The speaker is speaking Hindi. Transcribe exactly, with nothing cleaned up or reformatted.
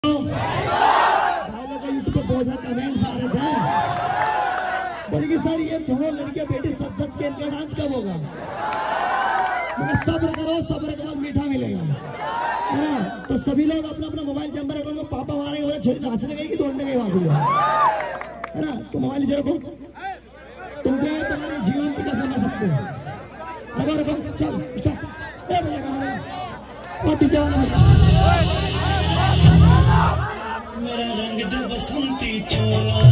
यूट्यूब पे बहुत सारे कमेंट्स आ रहे थे, बोले सर ये दोनों लड़कियां बेटी सच सच के इनका डांस कब होगा? मैंने सब्र करो, सब्र के बाद मीठा मिलेगा, है ना? तो सभी लोग अपना अपना मोबाइल नंबर रखो, तो पापा मारेंगे बोले छोरी नाचने गई कि दौड़ने गई वहां पे, है ना? तो मोबाइल नीचे रखो, तुमको तुम्हारे जीवन की कसम है सबको। रखो रखो, चल चल ए भैया कहां है? और डीजे वाला मेरा रंग दे बसंती चोला।